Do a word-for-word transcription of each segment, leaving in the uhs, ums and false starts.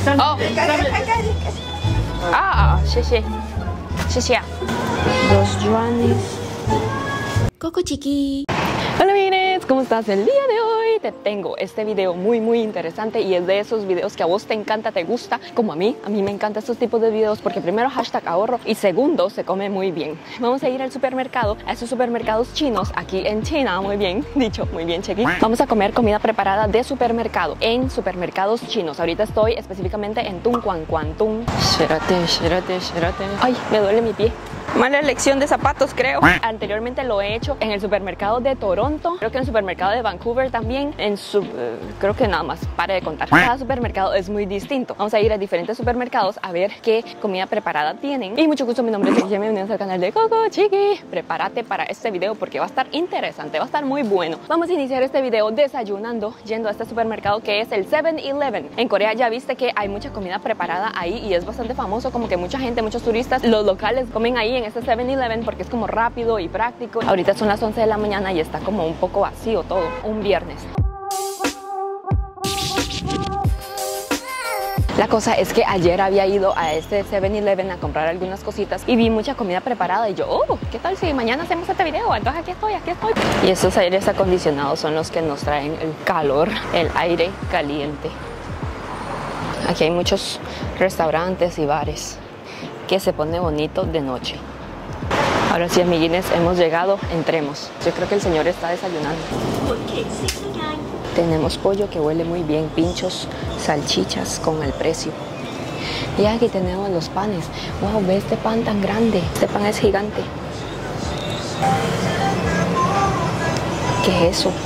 哦，啊，谢谢，谢谢。Los Joanes. Coco Chiqui. Hola amigues, ¿cómo estás el día de hoy? Te tengo este video muy muy interesante y es de esos videos que a vos te encanta, te gusta, como a mí. A mí me encantan estos tipos de videos porque primero hashtag ahorro y segundo se come muy bien. Vamos a ir al supermercado, a esos supermercados chinos aquí en China, muy bien, dicho, muy bien Chiqui. Vamos a comer comida preparada de supermercado en supermercados chinos. Ahorita estoy específicamente en Tung Quan Quan Tung. Shirate, shirate, shirate. Ay, me duele mi pie. Mala elección de zapatos, creo. Anteriormente lo he hecho en el supermercado de Toronto, creo que en el supermercado de Vancouver también, en su, uh, creo que nada más, pare de contar. Cada supermercado es muy distinto. Vamos a ir a diferentes supermercados a ver qué comida preparada tienen. Y mucho gusto, mi nombre es Chiqui, bienvenidos al canal de Coco Chiqui. Prepárate para este video porque va a estar interesante, va a estar muy bueno. Vamos a iniciar este video desayunando, yendo a este supermercado que es el seven eleven. En Corea ya viste que hay mucha comida preparada ahí y es bastante famoso, como que mucha gente, muchos turistas, los locales comen ahí en este seven eleven porque es como rápido y práctico. Ahorita son las once de la mañana y está como un poco vacío todo, un viernes. La cosa es que ayer había ido a este seven eleven a comprar algunas cositas y vi mucha comida preparada y yo, oh, ¿qué tal si mañana hacemos este video? Entonces aquí estoy, aquí estoy. Y estos aires acondicionados son los que nos traen el calor, el aire caliente. Aquí hay muchos restaurantes y bares que se pone bonito de noche. Ahora sí, amiguines, hemos llegado, entremos. Yo creo que el señor está desayunando. Tenemos pollo que huele muy bien, pinchos, salchichas con el precio. Y aquí tenemos los panes. Wow, ve este pan tan grande. Este pan es gigante. ¿Qué es eso?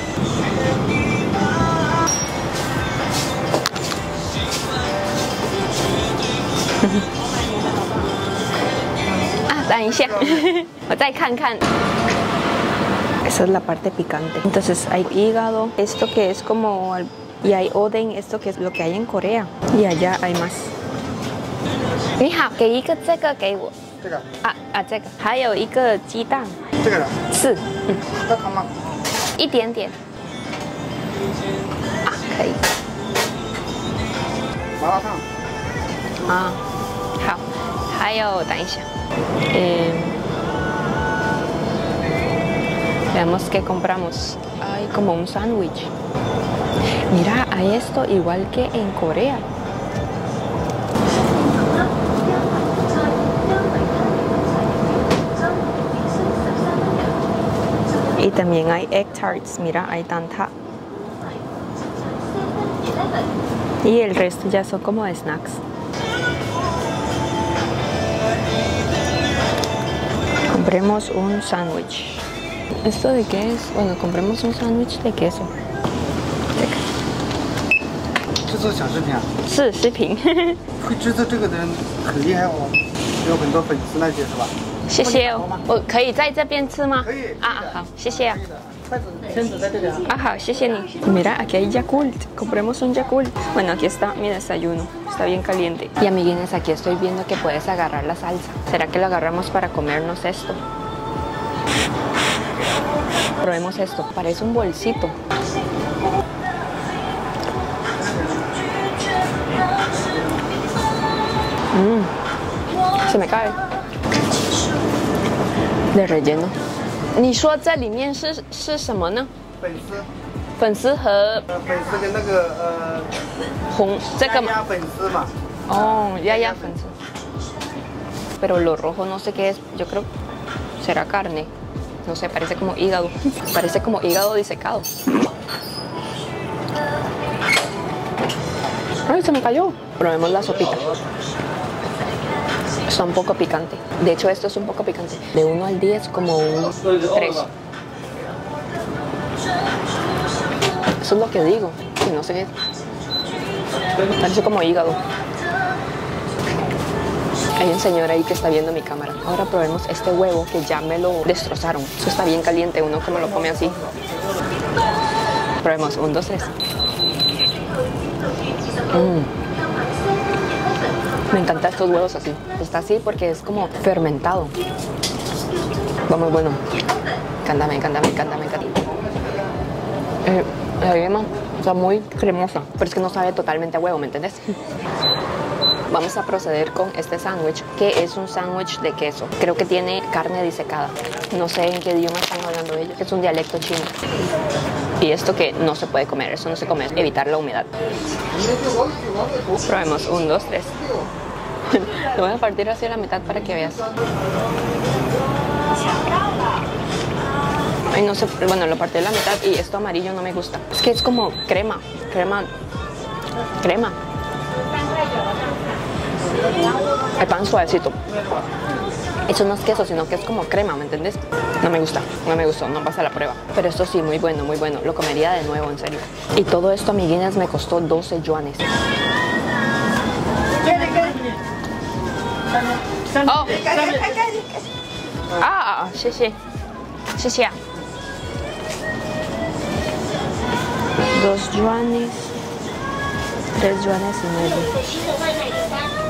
Esa es la parte picante. Entonces hay hígado, esto que es como, y hay oden, esto que es lo que hay en Corea. Y allá hay más. 你好，给一个这个给我。这个。啊啊，这个。还有一个鸡蛋。这个的。是。嗯。要汤吗？一点点。啊，可以。麻辣烫。啊，好。还有，等一下。 Eh, veamos qué compramos. Hay como un sándwich. Mira, hay esto igual que en Corea. Y también hay egg tarts. Mira, hay tanta. Y el resto ya son como snacks. Compremos un sándwich. ¿Esto de qué es? Bueno, compremos un sándwich de queso. ¿Esto es小食品啊？是食品。会制作这个的人很厉害哦，有很多粉丝那些是吧？谢谢哦。我可以在这边吃吗？可以。啊，好，谢谢啊。 Ajá, mira, aquí hay Yakult. Compremos un Yakult. Bueno, aquí está mi desayuno. Está bien caliente. Y amiguines, aquí estoy viendo que puedes agarrar la salsa. ¿Será que lo agarramos para comernos esto? Probemos esto. Parece un bolsito. Mm. Se me cae. De relleno. 你说这里面是是什么呢？粉丝，粉丝和呃粉丝跟那个呃红这个鸭粉丝嘛。哦，ya ya粉丝。Pero lo rojo no sé qué es. Yo creo será carne. No sé, parece como hígado. Parece como hígado disecado. Ay, se me cayó. Probemos la sopita. Está un poco picante. De hecho, esto es un poco picante. De uno al diez, como un tres. Eso es lo que digo. Y no sé qué. Parece como hígado. Hay un señor ahí que está viendo mi cámara. Ahora probemos este huevo que ya me lo destrozaron. Eso está bien caliente. Uno como lo come así. Probemos. Un, dos, tres. Mmm. Me encantan estos huevos así. Está así porque es como fermentado. Va muy bueno. Me encanta, me encanta, me encanta, me encanta. Eh, la yema O sea, muy cremosa, pero es que no sabe totalmente a huevo, ¿me entendés? Vamos a proceder con este sándwich, que es un sándwich de queso. Creo que tiene carne disecada. No sé en qué idioma están hablando ellos. Es un dialecto chino. Y esto que no se puede comer, eso no se come, es evitar la humedad. Probemos, un, dos, tres. Lo voy a partir así a la mitad para que veas. Ay, no sé, bueno, lo partí a la mitad y esto amarillo no me gusta. Es que es como crema, crema, crema. El pan suavecito. Eso no es queso, sino que es como crema, ¿me entendés? No me gusta, no me gustó, no pasa la prueba. Pero esto sí, muy bueno, muy bueno. Lo comería de nuevo, en serio. Y todo esto, amiguinas, me costó doce yuanes. Oh. Ah, sí, sí. Sí, sí. Dos yuanes. Tres yuanes y medio.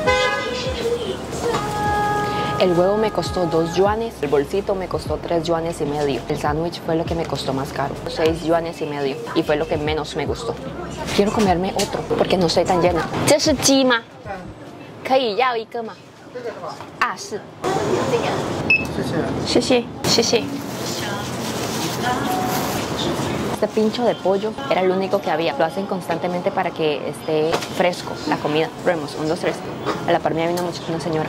El huevo me costó dos yuanes, el bolsito me costó tres yuanes y medio. El sándwich fue lo que me costó más caro, seis yuanes y medio, y fue lo que menos me gustó. Quiero comerme otro, porque no estoy tan llena. ¿Este es鸡吗? ¿Puedo要一个吗？啊，是。谢谢，谢谢。Este pincho de pollo era el único que había. Lo hacen constantemente para que esté fresco la comida. Probemos, un, dos, tres. A la par mía vino una señora.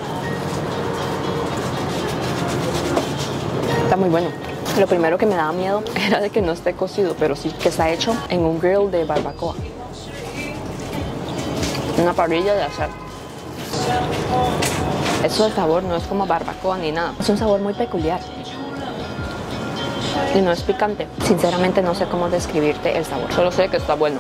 Está muy bueno. Lo primero que me daba miedo era de que no esté cocido, pero sí, que está hecho en un grill de barbacoa. Una parrilla de asar. Eso del sabor no es como barbacoa ni nada. Es un sabor muy peculiar. Y no es picante. Sinceramente no sé cómo describirte el sabor. Solo sé que está bueno.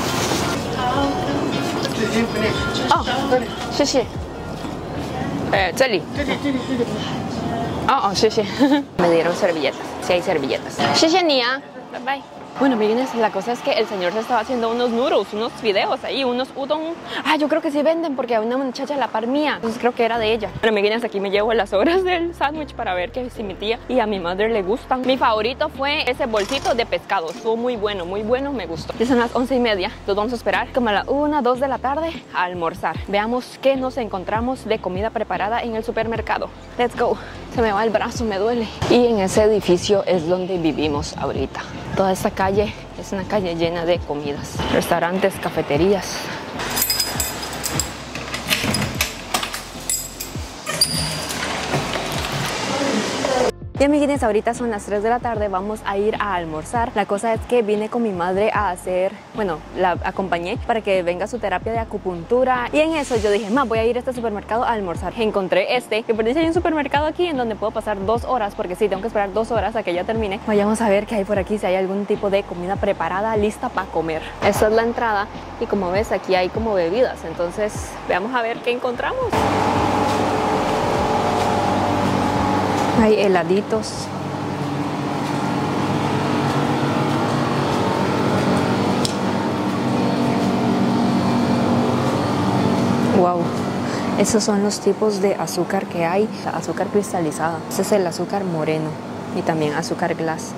Oh, sí, sí. Eh, Celi. Oh, oh, sí, sí. Me dieron servilletas. Sí hay servilletas. Sí, sí, Nia. Bye, bye. Bueno, amiguines, la cosa es que el señor se estaba haciendo unos noodles, unos videos ahí, unos udon. Ah, yo creo que sí venden porque hay una muchacha a la par mía. Entonces creo que era de ella. Bueno, amiguines, aquí me llevo las sobras del sándwich para ver que si mi tía y a mi madre le gustan. Mi favorito fue ese bolsito de pescado. Estuvo muy bueno, muy bueno, me gustó. Ya son las once y media. Entonces vamos a esperar como a las una, dos de la tarde a almorzar. Veamos qué nos encontramos de comida preparada en el supermercado. Let's go. Se me va el brazo, me duele. Y en ese edificio es donde vivimos ahorita. Toda esta calle es una calle llena de comidas, restaurantes, cafeterías. Y amiguines, ahorita son las tres de la tarde, vamos a ir a almorzar. La cosa es que vine con mi madre a hacer, bueno, la acompañé para que venga a su terapia de acupuntura. Y en eso yo dije, ma, voy a ir a este supermercado a almorzar. Encontré este, que por dice hay un supermercado aquí en donde puedo pasar dos horas, porque sí, tengo que esperar dos horas a que ya termine. Vayamos a ver qué hay por aquí, si hay algún tipo de comida preparada, lista para comer. Esta es la entrada y como ves, aquí hay como bebidas. Entonces, veamos a ver qué encontramos. Hay heladitos. Wow. Esos son los tipos de azúcar que hay. Azúcar cristalizada. Ese es el azúcar moreno y también azúcar glass.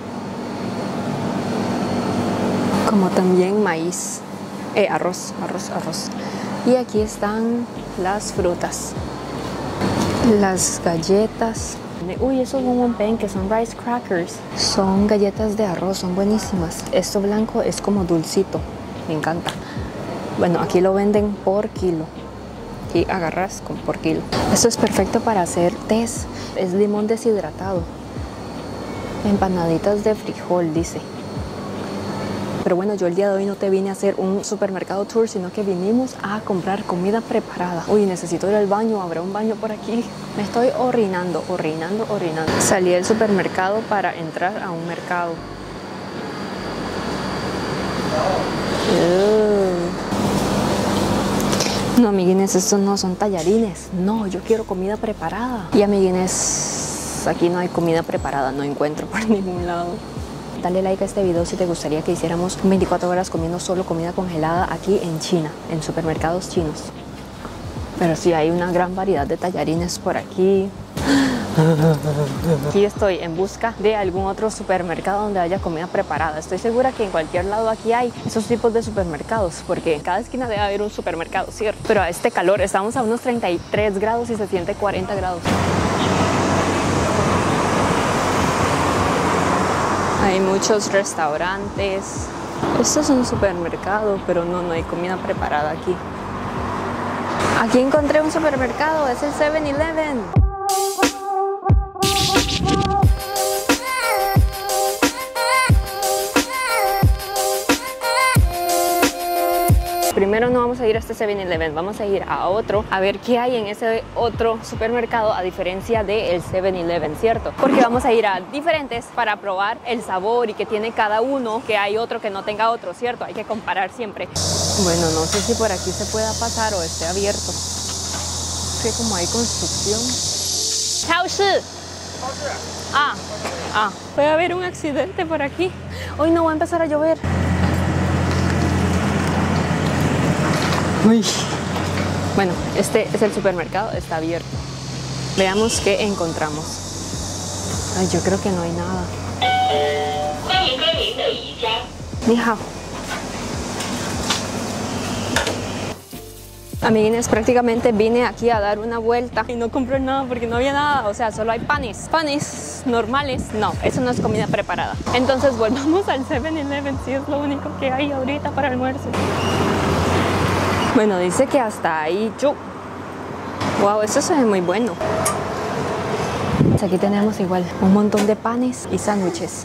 Como también maíz. Eh, arroz, arroz, arroz. Y aquí están las frutas. Las galletas. Uy, esos son pen que son rice crackers. Son galletas de arroz, son buenísimas. Esto blanco es como dulcito, me encanta. Bueno, aquí lo venden por kilo. Aquí agarras con por kilo. Esto es perfecto para hacer tés. Es limón deshidratado. Empanaditas de frijol, dice. Pero bueno, yo el día de hoy no te vine a hacer un supermercado tour, sino que vinimos a comprar comida preparada. Uy, necesito ir al baño, habrá un baño por aquí. Me estoy orinando, orinando, orinando. Salí del supermercado para entrar a un mercado. Uh. No, amiguines, estos no son tallarines. No, yo quiero comida preparada. Y amiguines, aquí no hay comida preparada, no encuentro por ningún lado. Dale like a este video si te gustaría que hiciéramos veinticuatro horas comiendo solo comida congelada aquí en China, en supermercados chinos. Pero sí hay una gran variedad de tallarines por aquí. Aquí estoy en busca de algún otro supermercado donde haya comida preparada. Estoy segura que en cualquier lado aquí hay esos tipos de supermercados, porque en cada esquina debe haber un supermercado, ¿cierto? Pero a este calor, estamos a unos treinta y tres grados y se siente cuarenta grados. Hay muchos restaurantes. Esto es un supermercado, pero no, no hay comida preparada aquí. Aquí encontré un supermercado, es el seven eleven. Primero no vamos a ir a este seven eleven, vamos a ir a otro a ver qué hay en ese otro supermercado a diferencia del seven eleven, ¿cierto? Porque vamos a ir a diferentes para probar el sabor y que tiene cada uno, que hay otro que no tenga otro, ¿cierto? Hay que comparar siempre. Bueno, no sé si por aquí se pueda pasar o esté abierto. Es que como hay construcción. Ah, ah, puede haber un accidente por aquí. Hoy no va a empezar a llover. Uy. Bueno, este es el supermercado, está abierto. Veamos qué encontramos. Ay, yo creo que no hay nada. Ni hao. Amiguines, prácticamente vine aquí a dar una vuelta y no compré nada porque no había nada, o sea, solo hay panes. Panes normales, no, eso no es comida preparada. Entonces volvamos al seven eleven, si es lo único que hay ahorita para almuerzo. Bueno, dice que hasta ahí yo. Wow, esto se ve muy bueno. Aquí tenemos igual un montón de panes y sándwiches.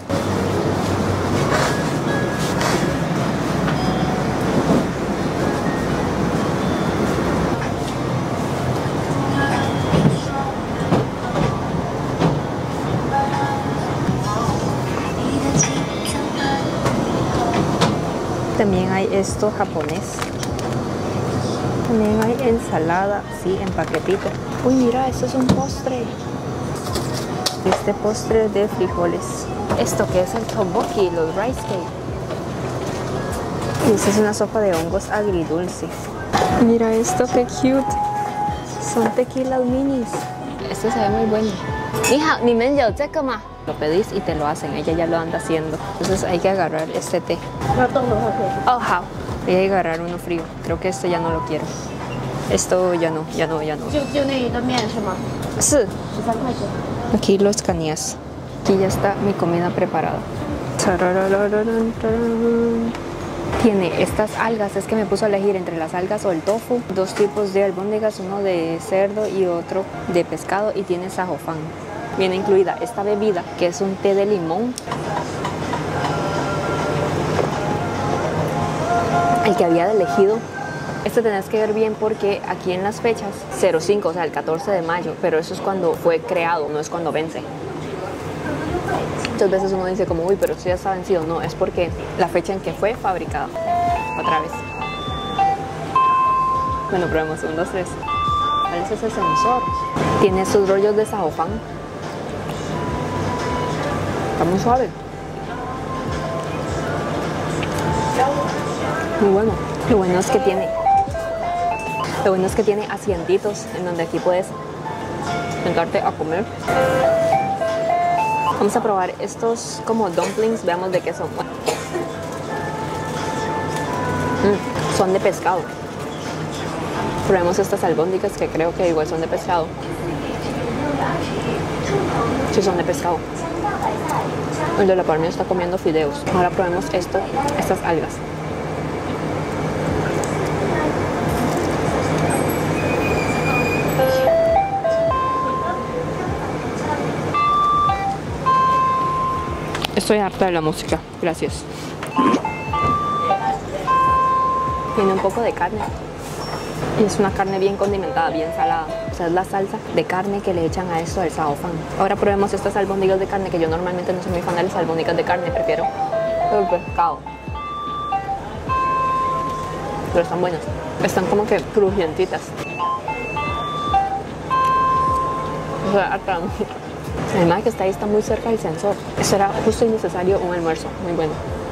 También hay esto japonés. También hay ensalada, sí, en paquetito. Uy, mira, esto es un postre. Este postre de frijoles. Esto que es el tteokbokki, los rice cake. Y esta es una sopa de hongos agridulce. Mira esto, qué cute. Son tequilas minis. Esto se ve muy bueno. Hija, ni me yo, más. Lo pedís y te lo hacen, ella ya lo anda haciendo. Entonces hay que agarrar este té. Oh, how. Voy a agarrar uno frío. Creo que este ya no lo quiero. Esto ya no, ya no, ya no. Sí. Aquí lo escaneas. Aquí ya está mi comida preparada. Tiene estas algas, es que me puso a elegir entre las algas o el tofu. Dos tipos de albóndigas, uno de cerdo y otro de pescado, y tiene sajofán. Viene incluida esta bebida, que es un té de limón. El que había elegido, este tenés que ver bien porque aquí en las fechas, cero cinco, o sea el catorce de mayo, pero eso es cuando fue creado, no es cuando vence. Muchas veces uno dice como, uy, pero esto ya está vencido. No, es porque la fecha en que fue fabricada. Otra vez. Bueno, probemos, un, dos, tres. ¿Cuál es ese sensor? Tiene sus rollos de sajofán. Está muy suave. Muy bueno. Lo bueno es que tiene Lo bueno es que tiene asientitos en donde aquí puedes sentarte a comer. Vamos a probar estos como dumplings, veamos de qué son. Mm, son de pescado. Probemos estas albóndigas que creo que igual son de pescado. Sí, son de pescado. El de la par mía está comiendo fideos. Ahora probemos esto, estas algas. Estoy harta de la música, gracias. Tiene un poco de carne. Y es una carne bien condimentada, bien salada. O sea, es la salsa de carne que le echan a esto del sajofán. Ahora probemos estas albóndigas de carne, que yo normalmente no soy muy fan de las albóndigas de carne, prefiero el pescado. Pero están buenas. Están como que crujientitas. O sea, harta la música. Además que está ahí, está muy cerca del sensor. Eso era justo y necesario, un almuerzo muy bueno.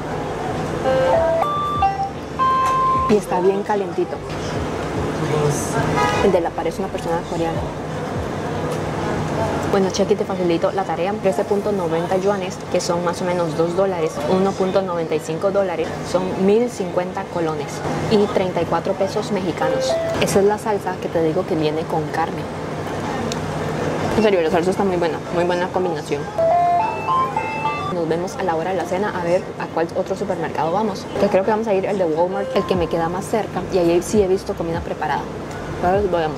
Y está bien calentito. El de la par es una persona coreana. Bueno, Chequi, te facilito la tarea. trece punto noventa yuanes, que son más o menos dos dólares, uno punto noventa y cinco dólares, son mil cincuenta colones y treinta y cuatro pesos mexicanos. Esa es la salsa que te digo que viene con carne. En serio, la salsa está muy buena, muy buena combinación. Nos vemos a la hora de la cena a ver a cuál otro supermercado vamos. Que creo que vamos a ir al de Walmart, el que me queda más cerca, y ahí sí he visto comida preparada. Ahora vamos.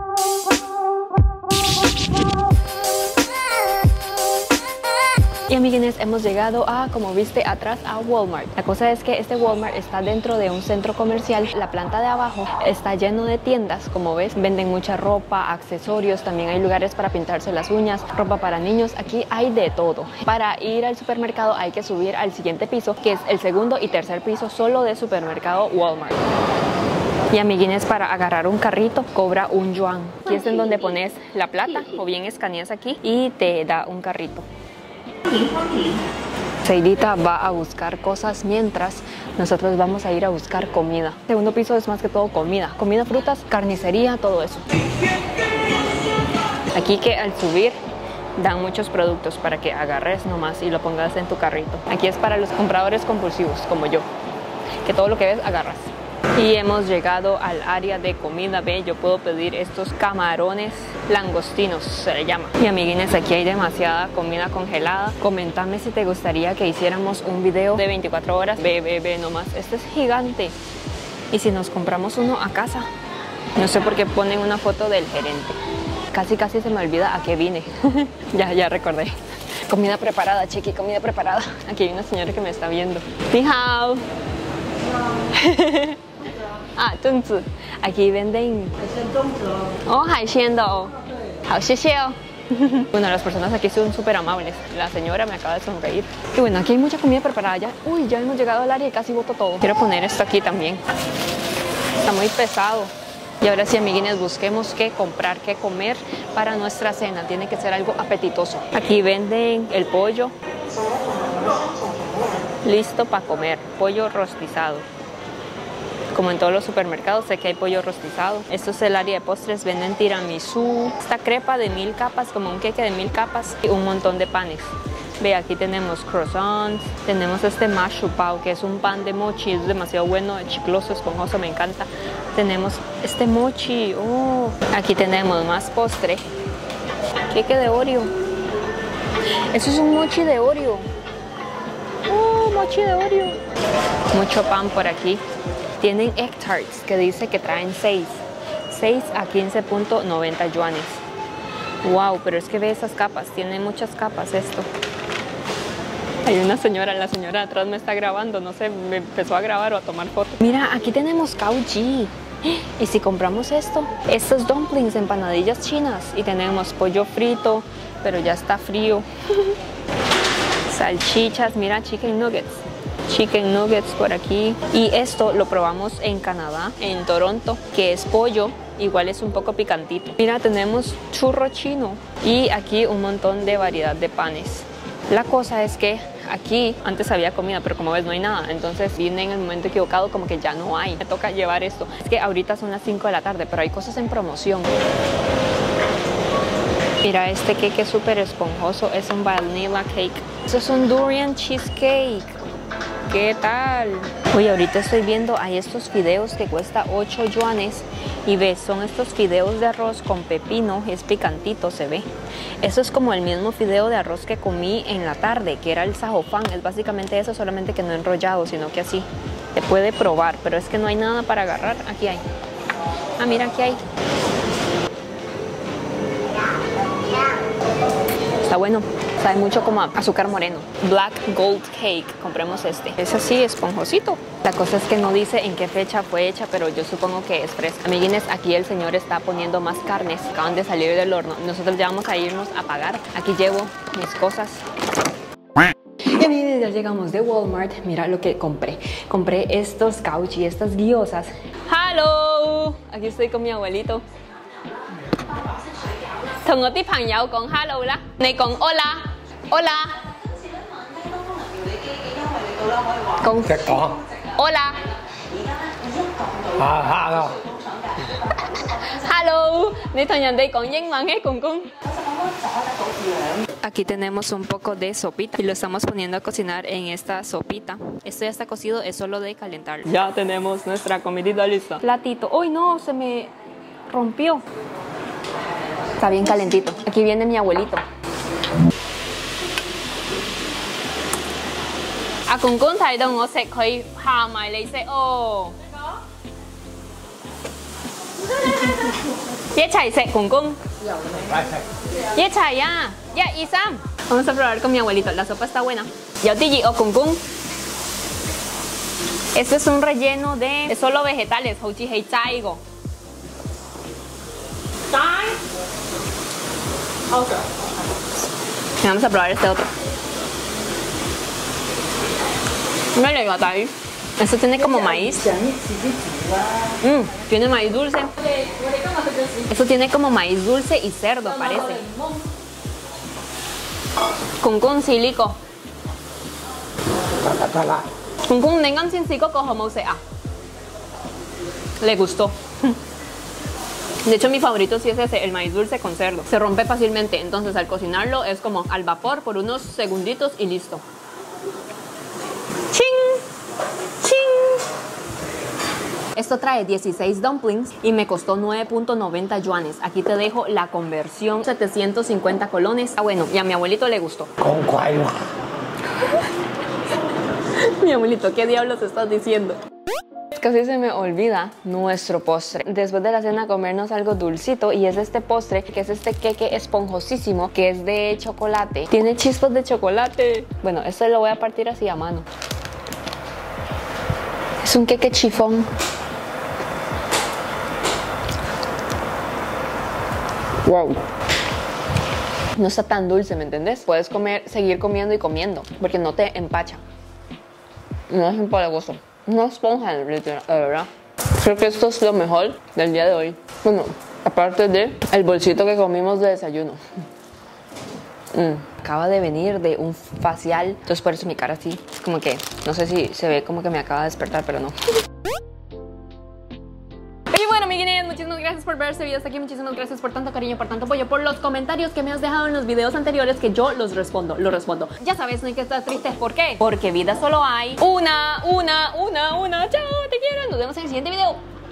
Y amiguines, hemos llegado a, como viste atrás, a Walmart. La cosa es que este Walmart está dentro de un centro comercial. La planta de abajo está lleno de tiendas, como ves, venden mucha ropa, accesorios, también hay lugares para pintarse las uñas, ropa para niños, aquí hay de todo. Para ir al supermercado hay que subir al siguiente piso, que es el segundo y tercer piso solo de supermercado Walmart. Y amiguines, para agarrar un carrito cobra un yuan. Aquí es en donde pones la plata o bien escaneas aquí y te da un carrito. Seidita va a buscar cosas mientras nosotros vamos a ir a buscar comida. El segundo piso es más que todo comida, comida, frutas, carnicería, todo eso. Aquí que al subir dan muchos productos para que agarres nomás y lo pongas en tu carrito. Aquí es para los compradores compulsivos como yo, que todo lo que ves agarras. Y hemos llegado al área de comida. Ve, yo puedo pedir estos camarones langostinos, se le llama. Y amiguines, aquí hay demasiada comida congelada. Coméntame si te gustaría que hiciéramos un video de veinticuatro horas. Ve, ve, ve nomás, este es gigante. Y si nos compramos uno a casa. No sé por qué ponen una foto del gerente. Casi, casi se me olvida a qué vine. ya, ya recordé. Comida preparada, Chequi, comida preparada. Aquí hay una señora que me está viendo. Ni hao. Ah, zhongzi. Aquí venden oh, haishiendo. Bueno, las personas aquí son súper amables. La señora me acaba de sonreír. Y bueno, aquí hay mucha comida preparada ya. Uy, ya hemos llegado al área y casi boto todo. Quiero poner esto aquí también. Está muy pesado. Y ahora sí, amiguines, busquemos qué comprar, qué comer para nuestra cena. Tiene que ser algo apetitoso. Aquí venden el pollo listo para comer. Pollo rostizado. Como en todos los supermercados, sé que hay pollo rostizado. Esto es el área de postres, venden tiramisú, esta crepa de mil capas, como un queque de mil capas y un montón de panes. Ve, aquí tenemos croissants, tenemos este mashu pao, que es un pan de mochi, es demasiado bueno, chicloso, esponjoso, me encanta. Tenemos este mochi, oh. Aquí tenemos más postre, queque de Oreo. Eso es un mochi de Oreo. Oh, mochi de Oreo. Mucho pan por aquí. Tienen egg tarts que dice que traen seis a quince punto noventa yuanes. Wow, pero es que ve esas capas, tiene muchas capas esto. Hay una señora, la señora de atrás me está grabando, no sé, me empezó a grabar o a tomar fotos. Mira, aquí tenemos Kauji. Y si compramos esto, estos dumplings, empanadillas chinas, y tenemos pollo frito, pero ya está frío. Salchichas, mira, chicken nuggets. Chicken nuggets por aquí. Y esto lo probamos en Canadá, en Toronto, que es pollo, igual es un poco picantito. Mira, tenemos churro chino y aquí un montón de variedad de panes. La cosa es que aquí antes había comida, pero como ves no hay nada, entonces vine en el momento equivocado, como que ya no hay. Me toca llevar esto. Es que ahorita son las cinco de la tarde, pero hay cosas en promoción. Mira, este cake es súper esponjoso, es un vanilla cake. Eso es un durian cheesecake. ¿Qué tal? Oye, ahorita estoy viendo, hay estos fideos que cuesta ocho yuanes y ves, son estos fideos de arroz con pepino, es picantito, se ve. Eso es como el mismo fideo de arroz que comí en la tarde, que era el sajofán, es básicamente eso, solamente que no enrollado, sino que así. Se puede probar, pero es que no hay nada para agarrar. Aquí hay. Ah, mira, aquí hay. Está bueno, sabe mucho como a azúcar moreno. Black Gold Cake, compremos este. Es así, esponjosito. La cosa es que no dice en qué fecha fue hecha, pero yo supongo que es fresca. Amiguines, aquí el señor está poniendo más carnes. Acaban de salir del horno. Nosotros ya vamos a irnos a pagar. Aquí llevo mis cosas. Y amiguines, ya llegamos de Walmart. Mira lo que compré. Compré estos cauchi, estas guiosas. ¡Hello! Aquí estoy con mi abuelito. 同我啲朋友講 hello 啦，你講 hola hola， 講即講 hola， 啊 hello， hello Hello， 你同人哋講英文嘅公公。Aquí tenemos un poco de sopita y lo estamos poniendo a cocinar en esta sopita. Esto ya está cocido, es solo de calentar. Ya tenemos nuestra comidita lista. Platito. ¡Uy, no! Se me rompió. Está bien calentito. Aquí viene mi abuelito. A Kun Kun thấy到我食佢行埋嚟食哦。一齊食Kun Kun。一齊啊！一二三。Vamos a probar con mi abuelito. La sopa está buena. Yo te digo Kun Kun. Este es un relleno de solo vegetales. Houchi hei chaigo. Vamos a probar este otro. Mira, ahí. Esto tiene como maíz. Mm, tiene maíz dulce. Esto tiene como maíz dulce y cerdo, parece. Kun Kun silico. Kun Kun nengan sin silico como sea. Le gustó. De hecho, mi favorito sí es ese, el maíz dulce con cerdo. Se rompe fácilmente, entonces al cocinarlo es como al vapor por unos segunditos y listo. Esto trae dieciséis dumplings y me costó nueve punto noventa yuanes. Aquí te dejo la conversión, setecientos cincuenta colones. Ah, bueno, y a mi abuelito le gustó. ¿Con cuál? Mi abuelito, ¿qué diablos estás diciendo? Casi se me olvida nuestro postre. Después de la cena comernos algo dulcito y es este postre que es este queque esponjosísimo que es de chocolate. Tiene chispas de chocolate. Bueno, esto lo voy a partir así a mano. Es un queque chifón. Wow. No está tan dulce, ¿me entendés? Puedes comer, seguir comiendo y comiendo porque no te empacha. No es empalagoso. Una esponja, literal, de verdad. Creo que esto es lo mejor del día de hoy. Bueno, aparte de el bolsito que comimos de desayuno. Mm. Acaba de venir de un facial, entonces por eso mi cara así. Es como que, no sé si se ve como que me acaba de despertar, pero no. Muchísimas gracias por ver este video hasta aquí, muchísimas gracias por tanto cariño, por tanto apoyo, por los comentarios que me has dejado en los videos anteriores que yo los respondo, los respondo. Ya sabes, no hay que estar triste, ¿por qué? Porque vida solo hay una, una, una, una. Chao, te quiero, nos vemos en el siguiente video.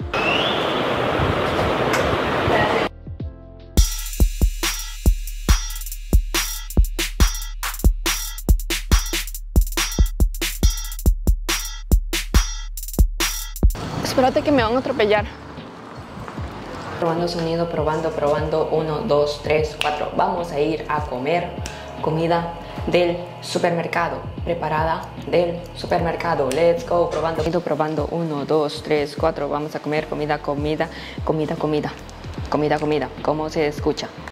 Espérate que me van a atropellar. Probando sonido, probando, probando. Uno, dos, tres, cuatro. Vamos a ir a comer comida del supermercado. Preparada del supermercado. Let's go. Probando, probando. Uno, dos, tres, cuatro. Vamos a comer comida, comida, comida, comida. Comida, comida. ¿Cómo se escucha?